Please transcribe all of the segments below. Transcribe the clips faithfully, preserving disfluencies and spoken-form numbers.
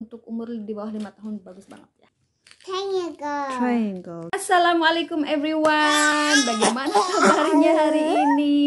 Untuk umur di bawah lima tahun bagus banget ya. Triangle. Triangle. Assalamualaikum everyone. Bagaimana kabarnya hari ini?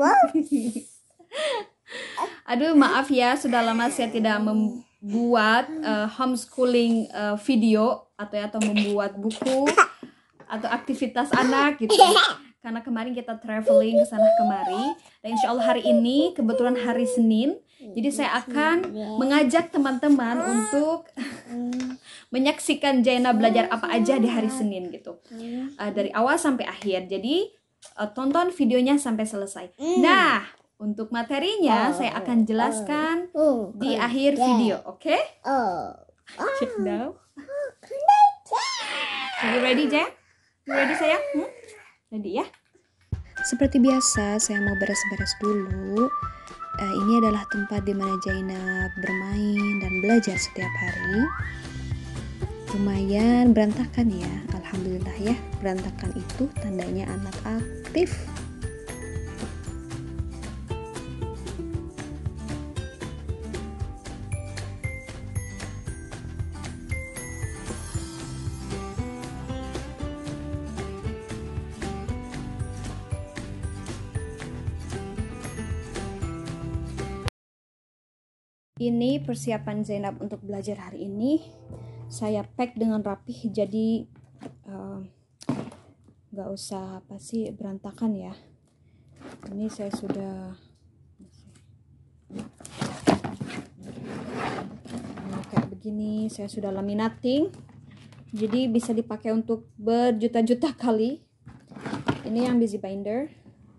Aduh, maaf ya, sudah lama saya tidak membuat uh, homeschooling uh, video atau atau membuat buku atau aktivitas anak gitu. Karena kemarin kita traveling ke sana kemari, dan insya Allah hari ini kebetulan hari Senin, jadi saya akan mengajak teman-teman untuk menyaksikan Jaina belajar apa aja di hari Senin gitu, uh, dari awal sampai akhir. Jadi uh, tonton videonya sampai selesai. Nah, untuk materinya saya akan jelaskan di akhir video, oke? Okay? Check now. Are you ready, Jay? You ready, sayang? Hmm? Ready ya? Seperti biasa, saya mau beres-beres dulu. Uh, ini adalah tempat di mana Jaina bermain dan belajar setiap hari. Lumayan berantakan ya, alhamdulillah ya. Berantakan itu tandanya anak aktif. Ini persiapan Zainab untuk belajar hari ini. Saya pack dengan rapih, jadi nggak uh, usah apa sih berantakan ya. Ini saya sudah nah, kayak begini, saya sudah laminating, jadi bisa dipakai untuk berjuta-juta kali. Ini yang busy binder.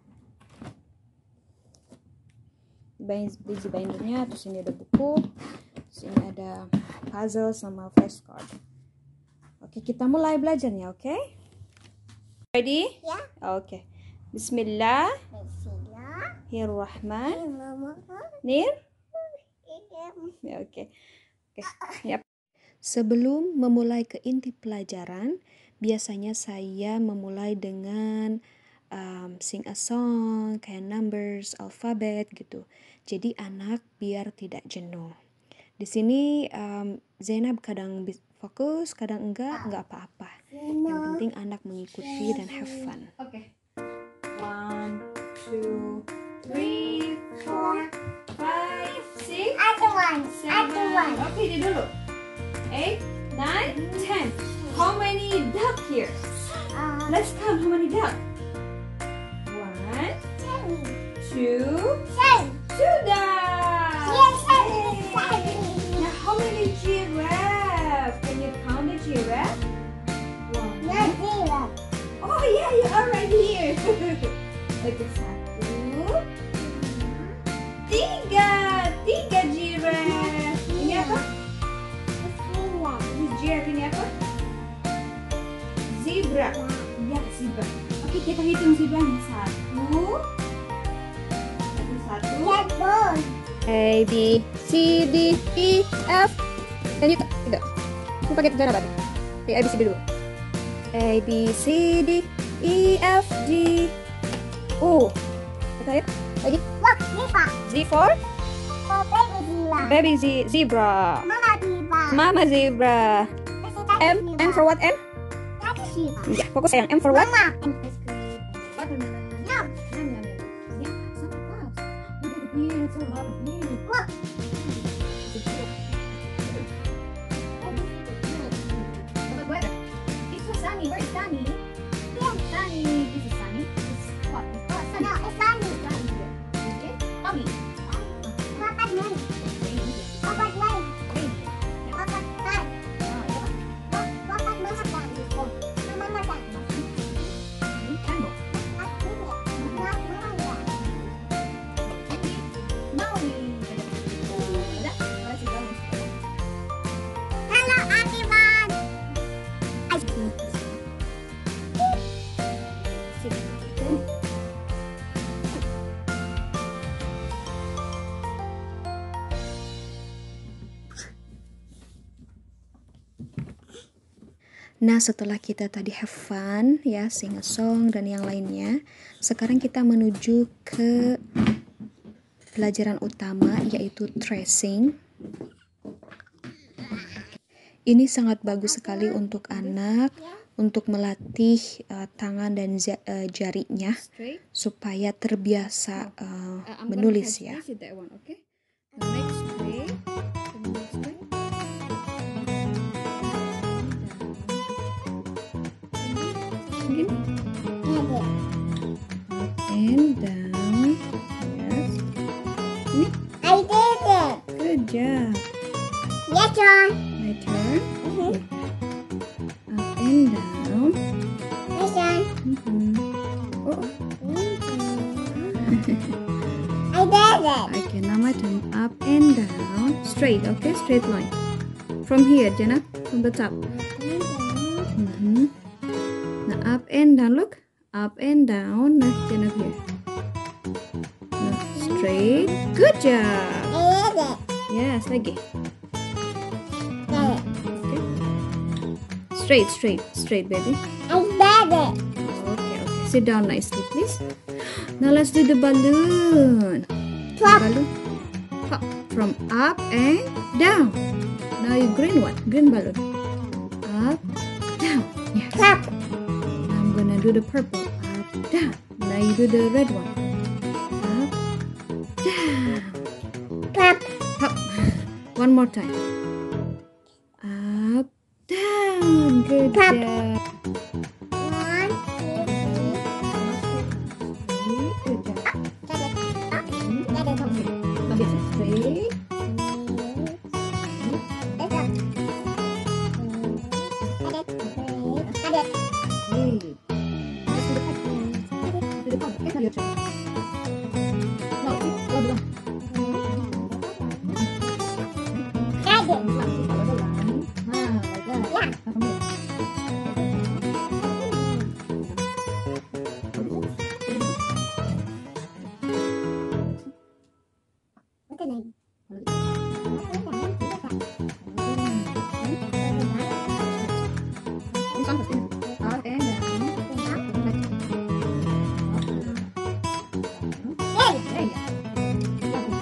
Busy bindernya, terus ini ada buku, terus ini ada puzzle sama flashcard. Oke, kita mulai belajarnya, oke? Okay? Ready? Ya. Oke. Okay. Bismillah. Bismillahirrahmanirrahim. Nir? Ya, oke. Okay. Oke. Okay. Yap. Sebelum memulai ke inti pelajaran, biasanya saya memulai dengan um, sing a song, kayak numbers, alfabet gitu. Jadi anak biar tidak jenuh. Di sini um, Zainab kadang fokus, kadang enggak, enggak apa-apa. Yang penting anak mengikuti dan have fun. Oke. Okay. One, two, three, four, five, six, Ada one. seven. Ada one. Oke, okay, dia dulu. Eight, nine, ten. How many duck here? Uh, Let's count how many duck. One, ten. two, Ten. two ducks. Yes, ten. Yay. Ten. Now how many giraffe? Can you count the giraffe? One. Not zero. Oh yeah, you are right here. Oke, satu, tiga, tiga giraffe. Ini apa? Bismillah. Ini giraffe, ini apa? Zebra. Ya, zebra. Oke, kita hitung zebranya. Satu, satu, satu. Jadon. A, B, C, D, E, F. Dan juga tiga. Aku pakai tiga apa? Oke, A, B, C, D dulu. A, B, C, D, E, F, G, O. Betul ya? Lagi. Look, Nipa. Z for Oh, baby zebra. baby z zebra. Mama zebra. Mama zebra. M, M for what? M? Tati zebra. Ya, fokus sayang. M for what? Mama. No. Look. Sunny, where's Sunny? Yeah. Sunny, this is Sunny. This is what? This is what? No, it's Sunny. Sunny here. Okay? Tommy. Papa name. Papa name. Papa name. Papa mama dan. Mama dan. Hello, everyone. Nah, setelah kita tadi have fun, ya, sing a song dan yang lainnya, sekarang kita menuju ke pelajaran utama, yaitu tracing. Ini sangat bagus sekali untuk anak, untuk melatih uh, tangan dan ja- uh, jarinya Straight. supaya terbiasa uh, Uh, I'm gonna menulis catch ya. this with that one, okay? The next straight. The next straight. Again. Up and down. Yes. Ini. I did it. Good job. Yes, John. My turn. Mhm. Up and down. Yes, John. Mhm. Oh, I did it. okay. Now my turn. Up and down. Straight. Okay, straight line. From here, Jenna. From the top. Mhm. Now up and down. Look. Up and down. Nah, Jenna here. Nah, straight. Good job. I did it. Yes, lagi. Did it. Okay. Straight, straight, straight, baby. I did it. Okay, okay. Sit down nicely, please. Now let's do the balloon. Pop. Balloon. Pop. From up and down. Now you green one. Green balloon. Up, down. Yes. Pop. Now I'm gonna do the purple. Up, down. Now you do the red one. Up, down. Pop. Pop. One more time. Up, down. Good Pop. job. One, two, three. Good job. Did it. Up. Did it. Now get it straight. Great. Let's do the back. Do the front. Okay, now your turn. No, go the line. Follow the line. Ah, like that. Yeah. Now from here. This one first, yeah. Up and down. There you go.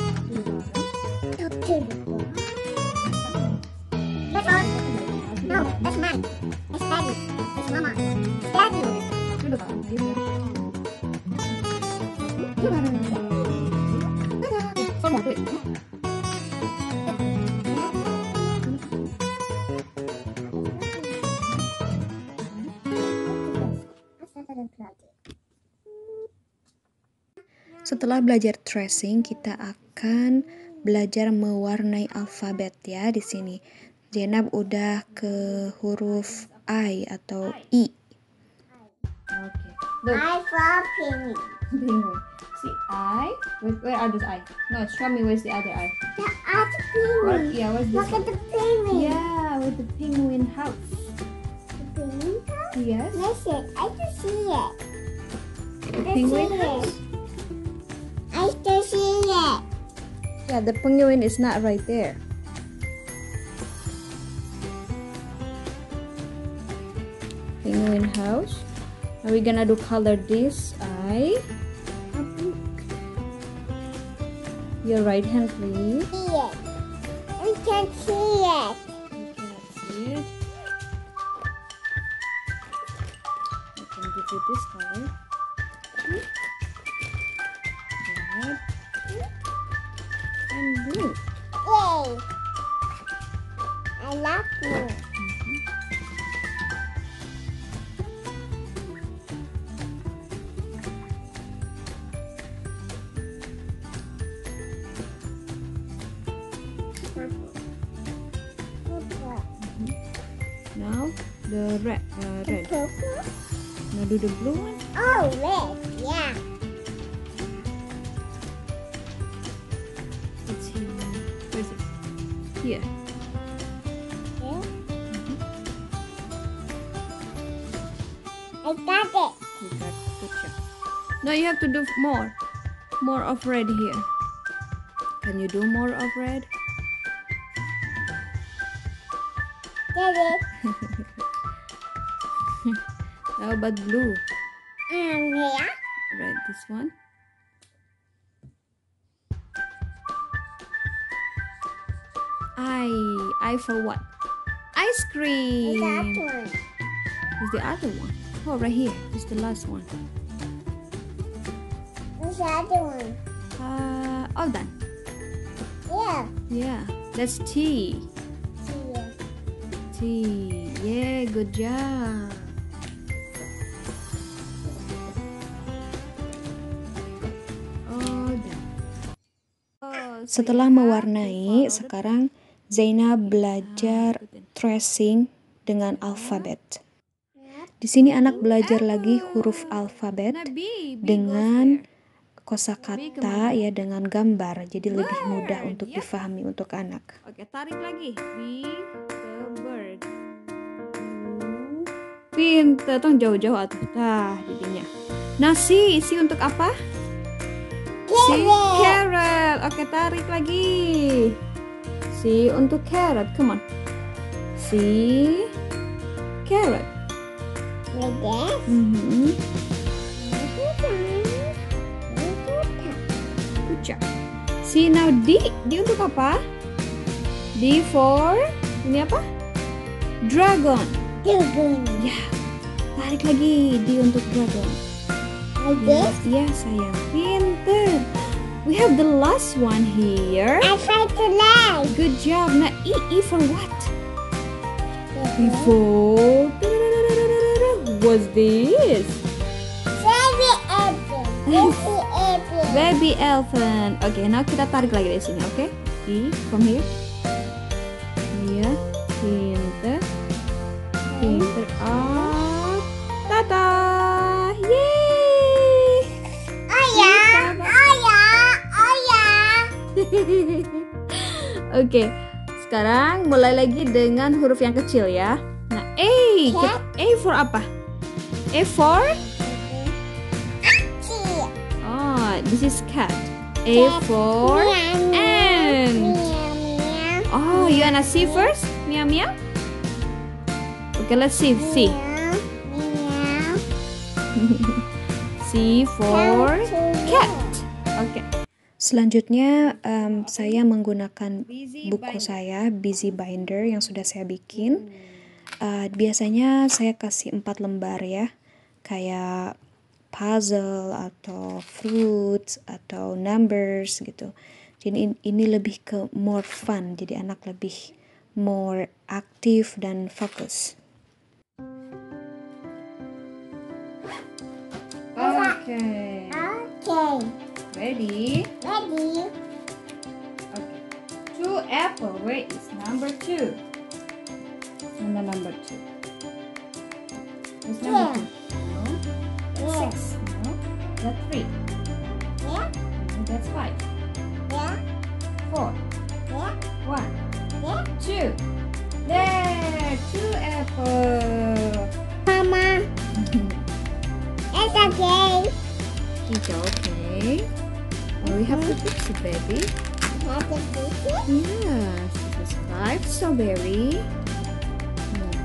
No, that's mine. It's daddy. It's mama. It's daddy. Do the bottom. There you go. One more, do it. Setelah belajar tracing, kita akan belajar mewarnai alfabet ya di sini. Jenab udah ke huruf I atau I. Okay. Look. I for penguin. Penguin. See, I. Where, where are those I? No, show me where's the other I. The other What? penguin. Yeah, where's this Look one? at the penguin. Yeah, with the penguin house. The penguin house? Yes. Listen, I can see it. The I penguin see house. it. I can see it. Yeah, the penguin is not right there. Penguin house. Are we gonna do color this I? Your right hand, please. See it. We can see it. You cannot see it. I can give you this color. Red and blue. Yay. I love blue. Purple. Purple. Now the red. Uh, red. Purple? Now do the blue one. Oh, red. Yeah. It's here. Where is it? Here. Yeah. I got it. You got it. Good job. Now you have to do more. More of red here. Can you do more of red? Get it. How about blue? Um, yeah. Red, this one. I. I for what? ice Where's the cream. other one? Where's the other one? Oh, right here. It's the last one. Where's the other one? Uh, all done. Yeah. Yeah, that's tea. See ya. Tea. Yeah, good job. All done. Oh, so Setelah you have to mewarnai, follow the- sekarang Zaina belajar tracing dengan alfabet. Di sini anak belajar lagi huruf alfabet Nah, B, B dengan goes where? kosakata ya, dengan gambar. Jadi lebih mudah Bird, untuk yep. difahami untuk anak. Oke, tarik lagi. B, the bird. Hmm. Pinter, tong jauh-jauh atuh. Tah, jadinya. Nah, C, C untuk apa? C, carrot. Oke, tarik lagi. C untuk carrot. Come on. C, carrot. Like this. Mhm. Like Good job. C, now D. D untuk apa? D for ini apa? Dragon. Ya, tarik lagi. D untuk dragon. this. Ya, sayang. Pinter. We have the last one here. I tried to lie. Good job. Nah, E, E for what? E for... What's this? Baby apple. Baby apple. Baby elephant. Oke, now kita tarik lagi dari sini, oke? E, from here. Iya, pinter. Pinter. Oh, tata. Yeay. Oh yeah. Oh yeah. Oh yeah. Oke, sekarang mulai lagi dengan huruf yang kecil ya. Nah, A. Cat. A for apa? A for? See. Oh, this is cat. A for ant. Meow meow. Oh, you wanna see first? Meow meow. Okay, let's see. See. Meow meow. C for cat. Okay. Selanjutnya em, saya menggunakan buku saya Busy Binder yang sudah saya bikin. Eh, biasanya saya kasih empat lembar ya, kayak puzzle atau fruits atau numbers gitu. Jadi in- ini lebih ke more fun, jadi anak lebih more aktif dan fokus. Okay. Okay. Ready? Ready. Okay. Two apple. Where is number two? And the number two. Where's number two? No. That's Yeah. six. No. That's three. Yeah. No, that's five. Yeah. Four. Yeah. One. Yeah. Two. There. Two apple. Mama. It's okay. It's okay. Well, we have to fix it, baby. Have to fix it. Yes. This is five strawberry. Hmm.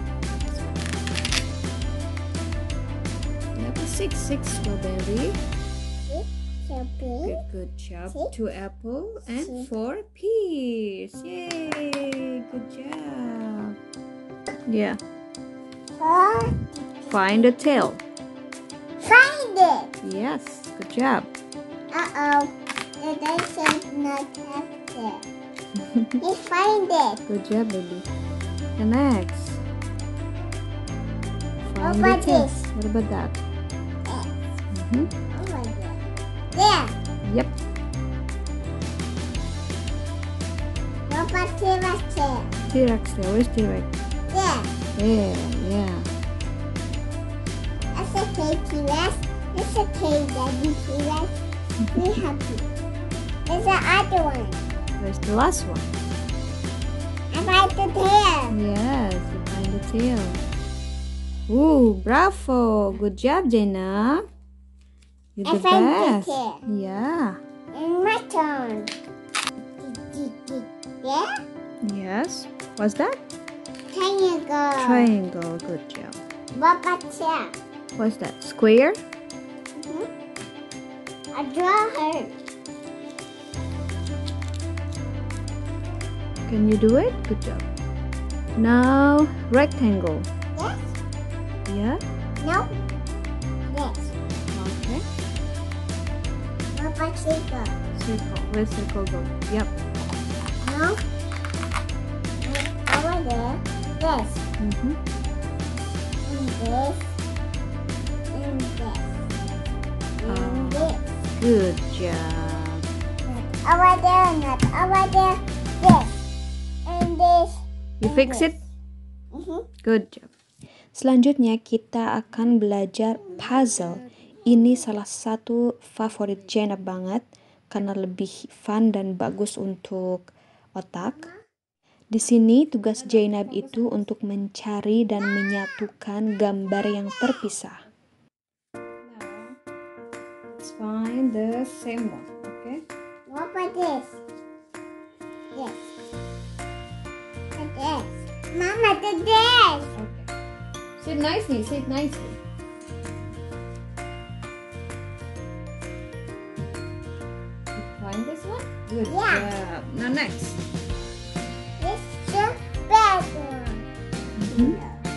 Number six, six strawberry. So big. Good, good job. Six. Two apple and Six. four peas. Yay! Good job. Yeah. Four. Find the tail. Find it. Yes. Good job. Uh-oh. The dice is not have it. You find it. Good job, baby. The next. What Find about the tail. this? What about that? Yes. Mhm. Oh my god. There. Yep. What about Tira's tail? T-Rex tail. Where's T-Rex? There. There. Yeah. That's okay, T-Rex. It's okay, Daddy T-Rex. Be happy. There's the other one. Where's the last one? I like the tail. Yes. You find the tail. Ooh, bravo. Good job, Jenna. You're I the find the best. tail. Yeah. And my turn. Yeah? Yes. What's that? Triangle. Triangle. Good job. What about tail? What's that? Square? Mhm. I draw her. Can you do it? Good job. Now rectangle. Yes. Yeah. No. Yes. Okay. What about circle? Circle. Where circle go? Yep. No. And over there. This. Mm-hmm. And this. And this. And Oh. this. Good job. Not over there. Not over there. This. And this. You fix it. Mm-hmm. Good job. Selanjutnya kita akan belajar puzzle. Ini salah satu favorit Jainab banget karena lebih fun dan bagus untuk otak. Di sini tugas Jainab itu untuk mencari dan menyatukan gambar yang terpisah. Let's find the same one. Okay. What about this? This. And this. Mama, the this. Okay. Sit nicely. Sit nicely. You find this one? Good Yeah. job. Now next. This is the bad one. Mhm.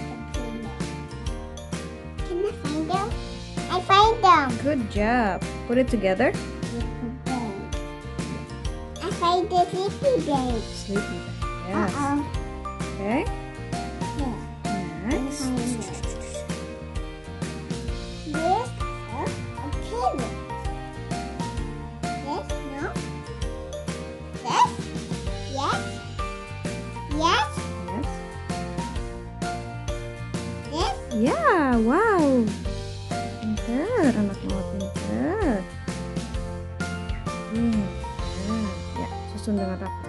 Can I find them? I find them. Good job. Put it together. I find the sleepy bed. Sleepy bag. Yes. Uh-oh. Okay. Yeah. Next. This oh, a table. This no. This yes. Yes. Yes. This Yeah. Wow. Pinter. Anak mama pinter. Hmm. Ya, susun dengan rapi.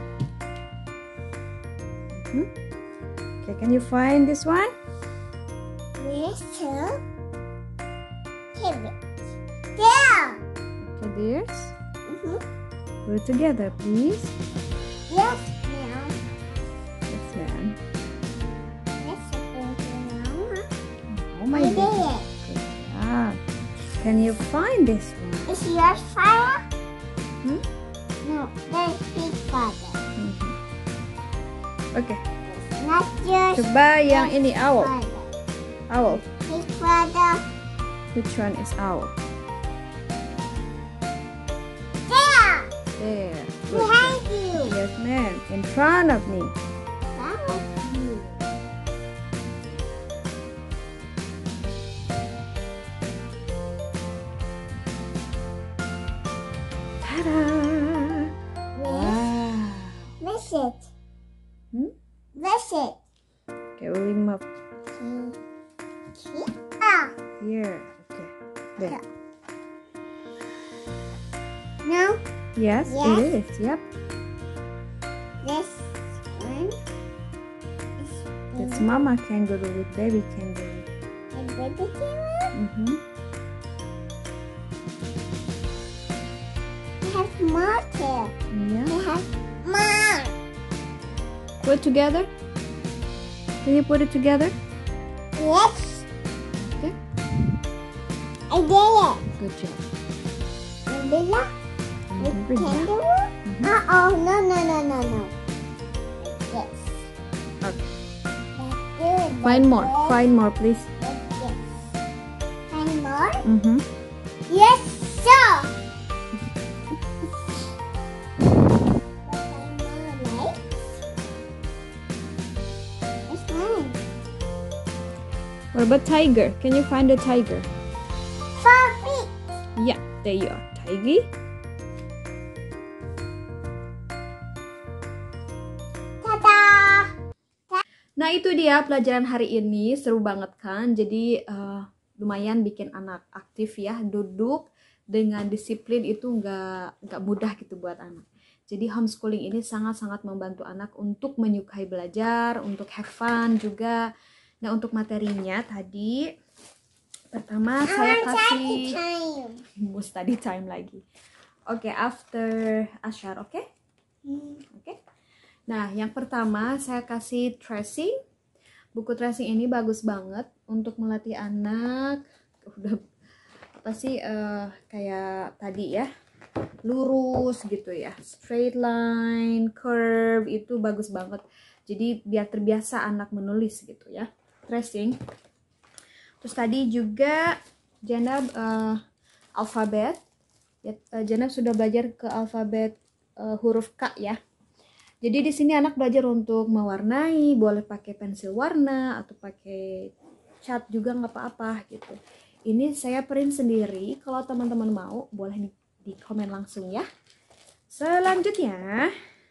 Mhm. Okay, can you find this one? this two table. There. Okay, there's. Mm-hmm. Put it together, please. Yes. Now. Yes, ma'am. Let's open it now. Oh my I did goodness. it. Good job. Can you find this one? Is yours fire? Hmm? No, that's big father. Mhm. Okay. It's not yours. Coba yang ini owl. Father. Owl. Big father. Which one is owl? There. There. Good job. Behind you. Yes, ma'am. In front of me. Behind you. Ta-da! Wow. Miss it. Hmm? Miss it. Okay, we'll leave 'em up Ah. here. Okay. There. No. Yes, Yes. it is. Yep. This one is It's mama kangaroo with baby kangaroo. a baby camera. Mm-hmm. It has more tail. Yeah. It has more. Put it together. Can you put it together? Yes. Okay. I did it. Good job. Umbrella with Mhm, good job. kangaroo. Uh-oh. No, no, no, no, no. Yes. Okay. That's good. Find more. That's Find more, please. good. Yes. Find more? Mm-hmm. Yes, sir. Find more legs. It's mine. What about tiger? Can you find the tiger? Four feet. Yeah, there you are. Tiger. Ta-da. Nah, itu dia pelajaran hari ini. Seru banget kan? Jadi eh, lumayan bikin anak aktif ya. Duduk dengan disiplin itu nggak nggak mudah gitu buat anak. Jadi homeschooling ini sangat-sangat membantu anak untuk menyukai belajar, untuk have fun juga. Nah, untuk materinya tadi pertama saya kasih Time. mau study time lagi. Oke, after Ashar, oke? Hmm. Oke. Nah, yang pertama saya kasih tracing. Buku tracing ini bagus banget untuk melatih anak. Udah apa sih eh, kayak tadi ya, lurus gitu ya, straight line, curve itu bagus banget. Jadi biar terbiasa anak menulis gitu ya. Tracing. Terus tadi juga Janab uh, alfabet. Ya, uh, Janab sudah belajar ke alfabet uh, huruf K ya. Jadi di sini anak belajar untuk mewarnai, boleh pakai pensil warna atau pakai cat juga nggak apa-apa gitu. Ini saya print sendiri. Kalau teman-teman mau boleh di, di komen langsung ya. Selanjutnya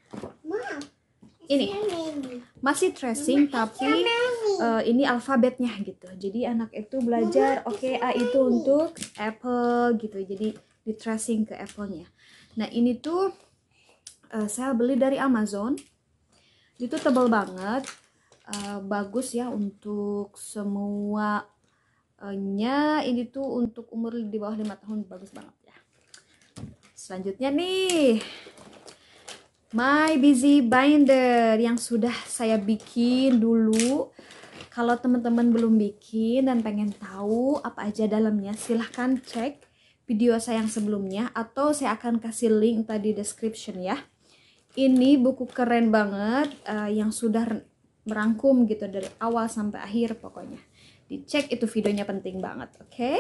ini masih tracing tapi uh, ini alfabetnya gitu. Jadi anak itu belajar oke okay, A itu untuk apple gitu. Jadi di tracing ke apple-nya. Nah ini tuh uh, saya beli dari Amazon. Itu tebal banget, uh, bagus ya untuk semua uh, nya. Ini tuh untuk umur di bawah lima tahun bagus banget ya. Selanjutnya nih My Busy Binder yang sudah saya bikin dulu. Kalau teman-teman belum bikin dan pengen tahu apa aja dalamnya, silahkan cek video saya yang sebelumnya atau saya akan kasih link tadi description ya. Ini buku keren banget uh, yang sudah merangkum gitu dari awal sampai akhir pokoknya. Dicek itu videonya penting banget, oke? Okay?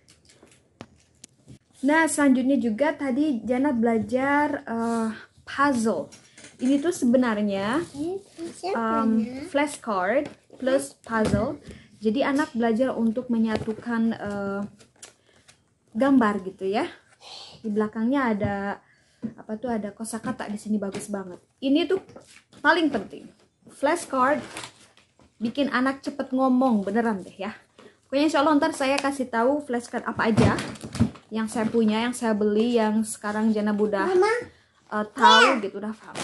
Nah selanjutnya juga tadi Jana belajar uh, puzzle. Ini tuh sebenarnya um, flashcard plus puzzle. Jadi anak belajar untuk menyatukan uh, gambar gitu ya. Di belakangnya ada apa tuh ada kosakata di sini bagus banget. Ini tuh paling penting. Flashcard bikin anak cepet ngomong beneran deh ya. Pokoknya insya Allah ntar saya kasih tahu flashcard apa aja yang saya punya, yang saya beli, yang sekarang Jana udah Uh, tahu gitu, udah paham.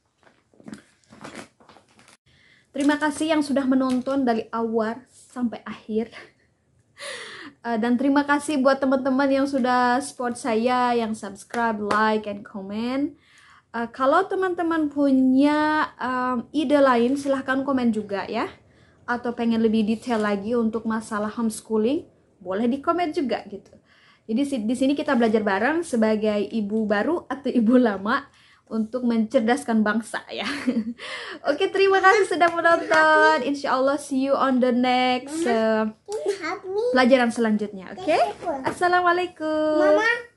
Terima kasih yang sudah menonton dari awal sampai akhir. Uh, dan terima kasih buat teman-teman yang sudah support saya, yang subscribe, like, and comment. Uh, kalau teman-teman punya um, ide lain, silahkan komen juga ya. Atau pengen lebih detail lagi untuk masalah homeschooling, boleh di komen juga gitu. Jadi di sini kita belajar bareng sebagai ibu baru atau ibu lama untuk mencerdaskan bangsa ya. Oke, terima kasih sudah menonton. Insya Allah see you on the next uh, pelajaran selanjutnya. Oke, okay? Assalamualaikum. Mama.